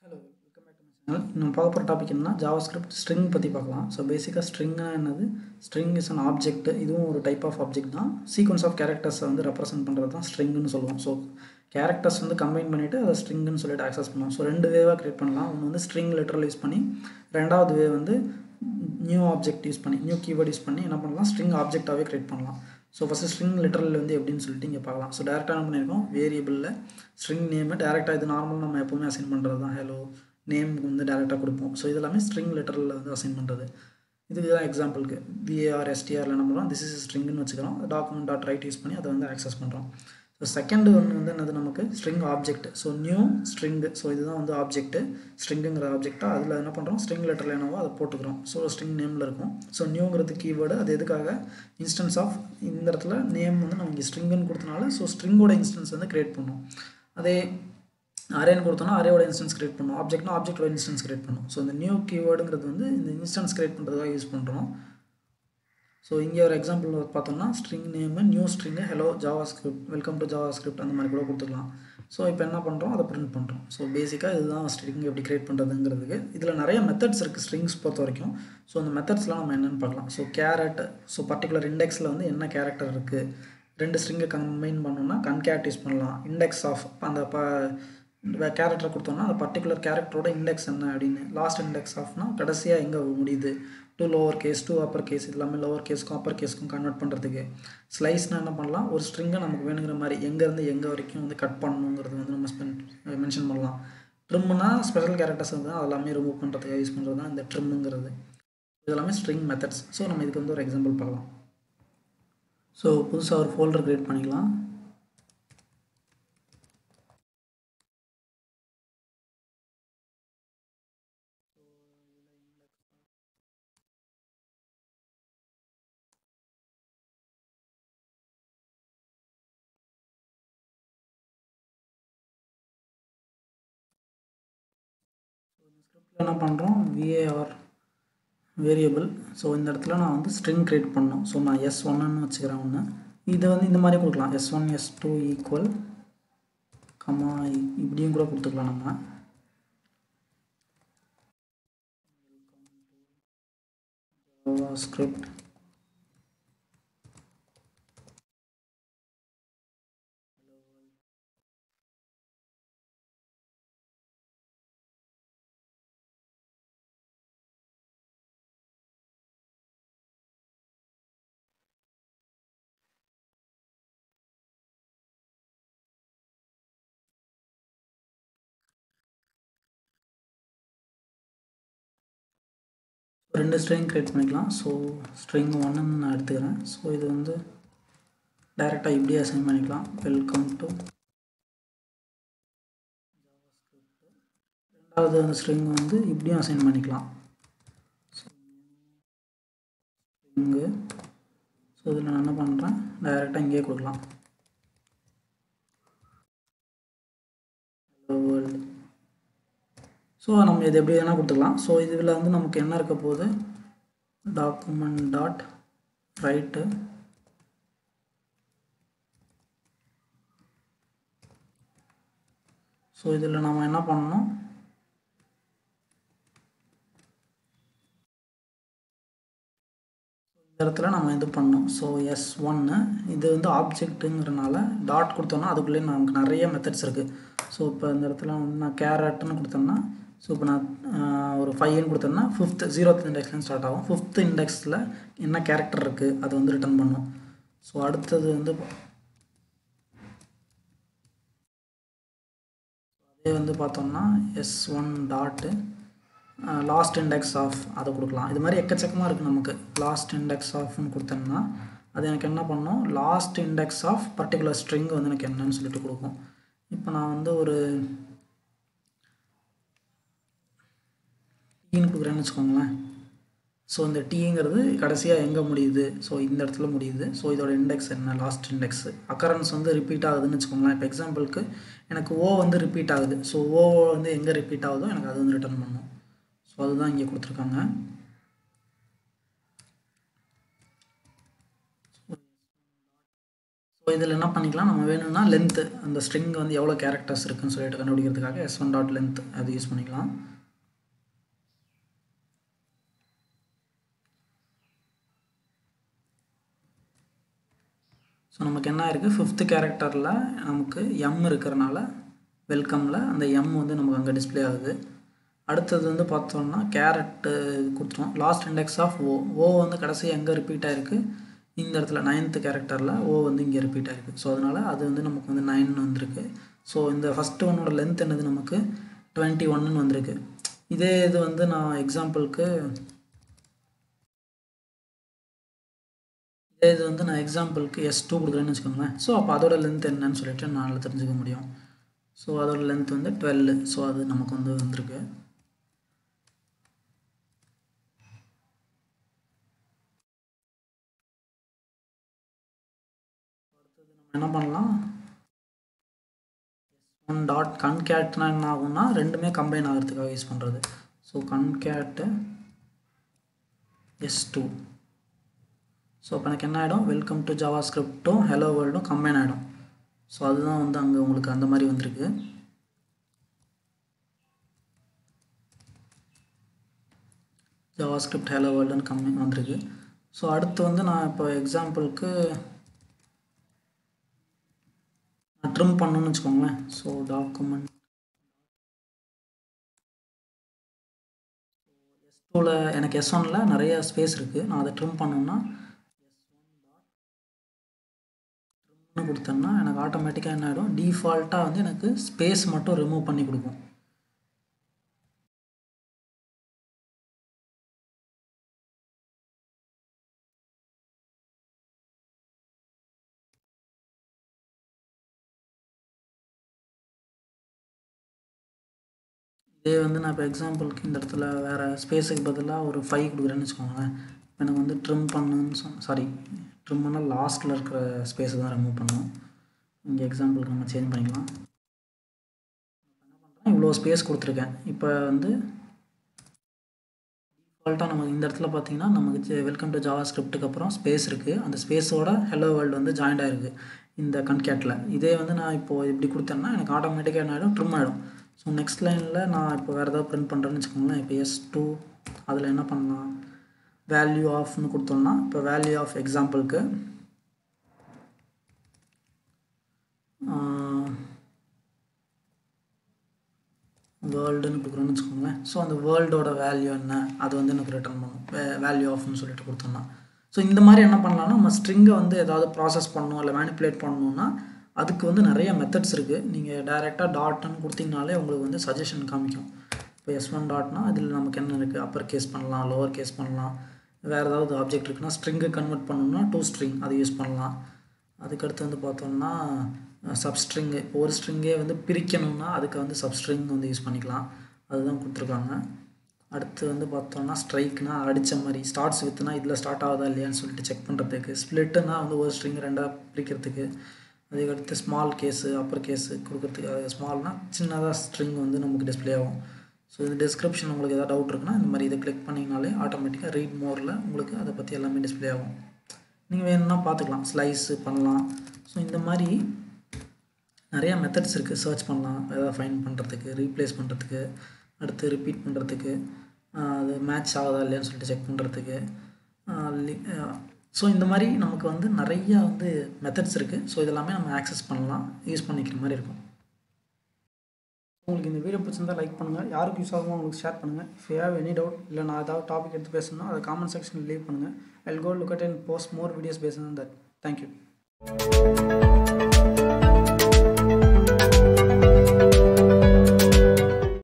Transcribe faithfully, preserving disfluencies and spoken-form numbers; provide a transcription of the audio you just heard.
Hello, welcome back to my channel. நம்ம பார்க்க போகிற டாபிக் என்ன ஜாவாஸ்கிரிப்ட் ஸ்ட்ரிங் பற்றி பார்க்கலாம். ஸோ பேசிக்காக ஸ்ட்ரிங்னா என்னது? String is an object. இதுவும் ஒரு டைப் ஆஃப் ஆப்ஜெக்ட் தான். சீக்வன்ஸ் ஆஃப் கேரக்டர்ஸை வந்து ரெப்ரசென்ட் பண்ணுறது தான் ஸ்ட்ரிங்னு சொல்லுவோம். ஸோ கேரக்டர்ஸ் வந்து கம்பைன் பண்ணிவிட்டு அதை ஸ்ட்ரிங்னு சொல்லிட்டு ஆக்சஸ் பண்ணுவோம். ஸோ ரெண்டு வேவாக க்ரியேட் பண்ணலாம். ஒன்று வந்து ஸ்ட்ரிங் லிட்டரல் யூஸ் பண்ணி, ரெண்டாவது வே வந்து நியூ ஆப்ஜெக்ட் யூஸ் பண்ணி நியூ கீவேர்ட் யூஸ் பண்ணி என்ன பண்ணலாம், ஸ்ட்ரிங் ஆப்ஜெக்டாகவே க்ரியேட் பண்ணலாம். ஸோ ஃபஸ்ட்டு ஸ்ட்ரிங் லிட்டரல் வந்து எப்படின்னு சொல்லிட்டு இங்கே பார்க்கலாம். ஸோ டேரெக்டாக என்ன பண்ணியிருக்கோம், வேரியபிளில் ஸ்ட்ரிங் நேமு டேரெக்டாக இது நார்மல் நம்ம எப்போவுமே அசைன் பண்ணுறது தான். ஹலோ நேமுக்கு வந்து டேரெக்டாக கொடுப்போம். ஸோ இது எல்லாமே ஸ்ட்ரிங் லிட்டரலில் வந்து அசைன் பண்ணுறது. இதுக்கு தான் எக்ஸாம்பிளுக்கு விஏஆர் எஸ்டிஆரில் என்ன பண்ணுறோம், திஸ் இஸ் ஸ்ட்ரிங்னு வச்சுக்கிறோம். டாக்குமெண்ட் டாட் ரைட் யூஸ் பண்ணி அதை வந்து ஆக்சஸ் பண்ணுறோம். ஸோ செகண்ட் ஒன்று வந்து என்னது, நமக்கு string object. So new string. So இதுதான் வந்து ஆப்ஜெக்ட்டு, ஸ்ட்ரிங்குங்கிற ஆப்ஜெக்டாக அதில் என்ன பண்ணுறோம், ஸ்ட்ரிங் லெட்டரில் என்னவோ அதை போட்டுக்கிறோம். ஸோ ஸ்ட்ரிங் நேமில் இருக்கும். ஸோ நியூங்கிறது கீவேர்டு. அது எதுக்காக, இன்ஸ்டன்ஸ் ஆஃப் இந்த இடத்துல நேம் வந்து நம்ம இங்கே ஸ்ட்ரிங்குன்னு கொடுத்தனால ஸோ ஸ்ட்ரிங்கோட இன்ஸ்டன்ஸ் வந்து க்ரியேட் பண்ணோம். அதே அரேன்னு கொடுத்தோன்னா அரேயோட இன்ஸ்டன்ஸ் க்ரியேட் பண்ணும். ஆப்ஜெக்ட்னா ஆப்ஜெக்டோட இன்ஸ்டன்ஸ் க்ரியேட் பண்ணும். ஸோ இந்த நியூ கீவேர்டுங்கிறது வந்து இந்த இன்ஸ்டன்ஸ் க்ரியேட் பண்ணுறதுக்காக யூஸ் பண்ணுறோம். ஸோ இங்கே ஒரு எக்ஸாம்பிள் பார்த்தோம்னா string name new string hello JavaScript, welcome to JavaScript அந்த மாதிரி கூட கொடுத்துக்கலாம். ஸோ இப்போ என்ன பண்ணுறோம், அதை பிரிண்ட் பண்ணுறோம். ஸோ பேசிக்காக இதுதான் ஸ்ட்ரிங் எப்படி க்ரியேட் பண்ணுறதுங்கிறதுக்கு. இதில் நிறைய மெத்தட்ஸ் இருக்குது ஸ்ட்ரிங்ஸ் பொறுத்த வரைக்கும். ஸோ அந்த மெத்தட்ஸ்லாம் நம்ம என்னென்னு பார்க்கலாம். ஸோ கேரட், ஸோ பர்டிகுலர் இண்டெக்ஸில் வந்து என்ன கேரக்டர் இருக்குது, ரெண்டு ஸ்ட்ரிங்கை கம்பைன் பண்ணோம்னா கன்கேட் யூஸ் பண்ணலாம். இண்டெக்ஸ் ஆஃப் அந்த ப கேரக்டரை கொடுத்தோம்னா அந்த பர்டிகுலர் கேரக்டரோட இண்டெக்ஸ் என்ன அப்படின்னு, லாஸ்ட் இண்டெக்ஸ் ஆஃப்னா கடைசியாக எங்கே முடியுது, to lower case to upper case, இது எல்லாமே லோவர் கேஸ்க்கும் அப்பர் கேஸ்க்கும் கன்வெர்ட் பண்ணுறதுக்கு. ஸ்லைஸ்னால் என்ன பண்ணலாம், ஒரு ஸ்ட்ரிங்கை நமக்கு வேணுங்கிற மாதிரி எங்கேருந்து எங்கே வரைக்கும் வந்து கட் பண்ணணுங்கிறது வந்து நம்ம ஸ்பெண்ட் மென்ஷன் பண்ணலாம். ட்ரிம்னா ஸ்பெஷல் கேரக்டர்ஸ் வந்து அதெல்லாமே ரிமூவ் பண்ணுறதுக்காக யூஸ் பண்ணுறது தான் இந்த ட்ரிம்முங்கிறது. இதெல்லாமே ஸ்ட்ரிங் மெத்தட்ஸ். ஸோ நம்ம இதுக்கு வந்து ஒரு எக்ஸாம்பிள் பார்க்கலாம். ஸோ புதுசாக ஒரு ஃபோல்டர் க்ரியேட் பண்ணிக்கலாம். என்ன பண்ணுறோம், விஏஆர் வேரியபிள். ஸோ இந்த இடத்துல நான் வந்து ஸ்ட்ரிங் க்ரியேட் பண்ணோம். ஸோ நான் எஸ் ஒன்னு வச்சுக்கிறேன் ஒன்று. இதை வந்து இந்த மாதிரி கொடுக்கலாம், S one S two equal comma இப்படியும் கூட கொடுத்துக்கலாம் நம்ம. ஸ்கிரிப்ட் ரெண்டு ஸ்ட்ரிங் க்ரியேட் பண்ணிக்கலாம். ஸோ ஸ்ட்ரிங் ஒன்னு நான் எடுத்துக்கிறேன். ஸோ இது வந்து டைரெக்டாக இப்படியே அசைன் பண்ணிக்கலாம், வெல்கம் டு. ரெண்டாவது அந்த ஸ்ட்ரிங் வந்து இப்படியும் அசைன் பண்ணிக்கலாம். ஸ்ட்ரிங்கு. ஸோ இதில் நான் என்ன பண்ணுறேன், டைரெக்டாக இங்கேயே கொடுக்கலாம், ஹலோ வேர்ல்டு. ஸோ நம்ம இது எப்படி வேணால் கொடுத்துக்கலாம். ஸோ இதில் வந்து நமக்கு என்ன இருக்க போகுது, டாக்குமெண்ட் டாட் ரைட்டு ஸோ இதில் நம்ம என்ன பண்ணணும், இந்த இடத்துல நம்ம இது பண்ணோம். ஸோ எஸ் ஒன்று இது வந்து ஆப்ஜெக்ட்டுங்கிறனால டாட் கொடுத்தோன்னா அதுக்குள்ளேயே நமக்கு நிறைய மெத்தட்ஸ் இருக்குது. ஸோ இப்போ இந்த இடத்துல வந்து நான் கேரட்னு கொடுத்தேன்னா, ஸோ இப்போ நான் ஒரு ஃபைவ்னு கொடுத்தேன்னா ஃபிஃப்த்து ஜீரோத் இண்டெக்ஸ்லேருந்து ஸ்டார்ட் ஆகும். ஃபிஃப்த் இண்டெக்ஸில் என்ன கேரக்டர் இருக்குது அது வந்து ரிட்டர்ன் பண்ணும். ஸோ அடுத்தது வந்து அதே வந்து பார்த்தோம்னா S one dot last index of அதை கொடுக்கலாம். இது மாதிரி எக்கச்சக்கமாக இருக்குது நமக்கு. லாஸ்ட் இண்டெக்ஸ் ஆஃப்னு கொடுத்தோம்னா அது எனக்கு என்ன பண்ணோம், last index of particular string வந்து எனக்கு என்னன்னு சொல்லிட்டு கொடுக்கும். இப்போ நான் வந்து ஒரு டீன்னு கொடுக்குறேன்னு வச்சுக்கோங்களேன். ஸோ இந்த டீங்கிறது கடைசியாக எங்கே முடியுது, ஸோ இந்த இடத்துல முடியுது. ஸோ இதோட இண்டெக்ஸ் என்ன, லாஸ்ட் இண்டெக்ஸ். அக்கரன்ஸ் வந்து ரிப்பீட் ஆகுதுன்னு வச்சுக்கோங்களேன். இப்போ எக்ஸாம்பிளுக்கு எனக்கு ஓ வந்து ரிப்பீட் ஆகுது. ஸோ ஓ வந்து எங்கே ரிப்பீட் ஆகுதோ எனக்கு அது வந்து ரிட்டர்ன் பண்ணும். ஸோ அதுதான் இங்கே கொடுத்துருக்காங்க. ஸோ இதில் என்ன பண்ணிக்கலாம், நம்ம வேணும்னா லென்த்து அந்த ஸ்ட்ரிங் வந்து எவ்வளோ கேரக்டர்ஸ் இருக்குன்னு சொல்லிட்டு கண்டுபிடிக்கிறதுக்காக எஸ் ஒன் டாட் லென்த் அது யூஸ் பண்ணிக்கலாம். ஸோ நமக்கு என்ன இருக்குது, ஃபிஃப்த்து கேரக்டரில் நமக்கு எம் இருக்கிறனால வெல்கமில் அந்த எம் வந்து நமக்கு அங்கே டிஸ்பிளே ஆகுது. அடுத்தது வந்து பார்த்தோம்னா கேரட்டு கொடுத்துருவோம். Last index of O O வந்து கடைசி எங்கே ரிப்பீட் ஆகிருக்கு, இந்த இடத்துல நைன்த்து கேரக்டரில் ஓ வந்து இங்கே ரிப்பீட் ஆகிருக்கு. ஸோ அதனால் அது வந்து நமக்கு வந்து நைன் வந்திருக்கு. ஸோ இந்த ஃபஸ்ட்டு ஒன்னோட லென்த் என்னது நமக்கு டுவெண்ட்டி ஒன்னு வந்திருக்கு. இதே இது வந்து நான் எக்ஸாம்பிளுக்கு இதே இது வந்து நான் எக்ஸாம்பிளுக்கு எஸ் டூ கொடுக்குறேன்னு வச்சுக்கோங்களேன். ஸோ அப்போ அதோட லென்த் என்னன்னு சொல்லிட்டு நான் தெரிஞ்சுக்க முடியும். ஸோ அதோட லென்த் வந்து டுவெல். ஸோ அது நமக்கு வந்து வந்திருக்கு. என்ன பண்ணலாம், ஒன் டாட் கன்கேட்னா என்ன ஆகும்னா ரெண்டுமே கம்பைன் ஆகிறதுக்காக யூஸ் பண்ணுறது. So concat S two. So இப்போ எனக்கு என்ன ஆகிடும், வெல்கம் டு ஜாவா ஸ்கிரிப்டும் ஹலோ வேர்ல்டும் கம்பைன் ஆகிடும். ஸோ அதுதான் வந்து அங்கே உங்களுக்கு அந்த மாதிரி வந்திருக்கு. ஜாவா ஸ்கிரிப்ட் ஹலோ வேர்ல்டுன்னு கம்பைன் வந்திருக்கு. ஸோ அடுத்து வந்து நான் இப்போ எக்ஸாம்பிளுக்கு நான் ட்ரிம் பண்ணணும்னு வச்சுக்கோங்களேன். ஸோ டாக்குமெண்ட் எஸ் டூவில் எனக்கு எஸ் ஒனில் நிறைய ஸ்பேஸ் இருக்குது. நான் அதை ட்ரிம் பண்ணணும்னா ட்ரிம்னு கொடுத்தேன்னா எனக்கு ஆட்டோமேட்டிக்காக என்ன ஆகிடும், டிஃபால்ட்டாக வந்து எனக்கு ஸ்பேஸ் மட்டும் ரிமூவ் பண்ணி கொடுக்கும். இதே வந்து நான் இப்போ எக்ஸாம்பிளுக்கு இந்த இடத்துல வேறு ஸ்பேஸுக்கு பதிலாக ஒரு ஃபைவ் கொடுக்குறேன்னு வச்சுக்கோங்களேன். எனக்கு வந்து ட்ரிம் பண்ணுன்னு சொன்ன சாரி ட்ரிம் பண்ணால் லாஸ்ட்டில் இருக்கிற ஸ்பேஸை தான் ரிமூவ் பண்ணுவோம். இங்கே எக்ஸாம்பிளுக்கு நம்ம சேஞ்ச் பண்ணிக்கலாம். என்ன பண்ணுறேன், இவ்வளோ ஸ்பேஸ் கொடுத்துருக்கேன். இப்போ வந்து டிஃபால்ட்டாக நமக்கு இந்த இடத்துல பார்த்தீங்கன்னா நமக்கு வெல்கம் டு ஜாவா ஸ்கிரிப்டுக்கு அப்புறம் ஸ்பேஸ் இருக்குது. அந்த ஸ்பேஸோட ஹலோ வேர்ல்டு வந்து ஜாயிண்ட் ஆகிருக்கு இந்த கன்கேட்டில். இதே வந்து நான் இப்போது இப்படி கொடுத்தேன்னா எனக்கு ஆட்டோமேட்டிக்காக என்ன ஆகிடும், ட்ரிம் ஆகிடும். ஸோ நெக்ஸ்ட் லைனில் நான் இப்போ வேறு ஏதாவது பிரிண்ட் பண்ணுறேன்னு வச்சுக்கோங்களேன். இப்போ எஸ் டூ அதில் என்ன பண்ணலாம், வேல்யூ ஆஃப்னு கொடுத்தோம்னா இப்போ வேல்யூ ஆஃப் எக்ஸாம்பிளுக்கு வேர்ல்டுன்னு கொடுக்குறோன்னு வச்சுக்கோங்களேன். ஸோ அந்த வேர்ல்டோட வேல்யூ என்ன அது வந்து எனக்கு ரிட்டர்ன் பண்ணும், வே வேல்யூ ஆஃப்னு சொல்லிட்டு கொடுத்தோம்னா. ஸோ இந்த மாதிரி என்ன பண்ணலாம்னா நம்ம ஸ்ட்ரிங்கை வந்து ஏதாவது ப்ராசஸ் பண்ணணும் இல்லை மேனிப்புலேட் பண்ணணுன்னா அதுக்கு வந்து நிறைய மெத்தட்ஸ் இருக்குது. நீங்கள் டைரெக்டாக டாட்னு கொடுத்தீங்கனாலே உங்களுக்கு வந்து சஜஷன் காமிக்கும். இப்போ எஸ் ஒன் டாட்னா அதில் நமக்கு என்ன இருக்குது, அப்பர் கேஸ் பண்ணலாம், லோவர் கேஸ் பண்ணலாம். வேறு ஏதாவது ஆப்ஜெக்ட் இருக்குன்னா ஸ்ட்ரிங்கை கன்வெர்ட் பண்ணணும்னா டூ ஸ்ட்ரிங் அதை யூஸ் பண்ணலாம். அதுக்கடுத்து வந்து பார்த்தோம்னா சப்ஸ்ட்ரிங்கு, ஒரு ஸ்ட்ரிங்கே வந்து பிரிக்கணும்னா அதுக்கு வந்து சப்ஸ்ட்ரிங் வந்து யூஸ் பண்ணிக்கலாம். அதுதான் கொடுத்துருக்காங்க. அடுத்து வந்து பார்த்தோம்னா ஸ்ட்ரைக்னா அடித்த மாதிரி, ஸ்டார்ட்ஸ் வித்துனா இதில் ஸ்டார்ட் ஆகுதா இல்லையான்னு சொல்லிட்டு செக் பண்ணுறதுக்கு, ஸ்ப்ளிட்டுனா வந்து ஒரு ஸ்ட்ரிங் ரெண்டாக பிரிக்கிறதுக்கு, அதுக்கடுத்து ஸ்மால் கேஸு அப்பர் கேஸு கொடுக்குறதுக்கு. அது ஸ்மால்னால் சின்னதாக ஸ்ட்ரிங் வந்து நமக்கு டிஸ்பிளே ஆகும். ஸோ இது டிஸ்கிரிப்ஷன் உங்களுக்கு எதாவது டவுட் இருக்குன்னா இந்த மாதிரி இதை கிளிக் பண்ணிங்கனாலே ஆட்டோமேட்டிக்காக ரீட் மோரில் உங்களுக்கு அதை பற்றி எல்லாமே டிஸ்பிளே ஆகும். நீங்கள் வேணும்னா பார்த்துக்கலாம், ஸ்லைஸு பண்ணலாம். ஸோ இந்த மாதிரி நிறையா மெத்தட்ஸ் இருக்குது. சர்ச் பண்ணலாம், எதாவது ஃபைண்ட் பண்ணுறதுக்கு, ரீப்ளேஸ் பண்ணுறதுக்கு, அடுத்து ரிப்பீட் பண்ணுறதுக்கு, அது மேட்ச் ஆகுதா இல்லையான்னு சொல்லிட்டு செக் பண்ணுறதுக்கு. ஸோ இந்த மாதிரி நமக்கு வந்து நிறையா வந்து மெத்தட்ஸ் இருக்குது. ஸோ இதெல்லாமே நம்ம ஆக்சஸ் பண்ணலாம், யூஸ் பண்ணிக்கிற மாதிரி இருக்கும். உங்களுக்கு இந்த வீடியோ பிடிச்சிருந்தால் லைக் பண்ணுங்கள், யாருக்கு யூஸ் ஆகுமோ உங்களுக்கு ஷேர் பண்ணுங்கள். If you have any doubt இல்லை நான் ஏதாவது டாபிக் எடுத்து பேசணும்னா அதை காமெண்ட் செக்ஷனில் லீவ் பண்ணுங்கள். I will go look at and post more videos based on that. Thank you.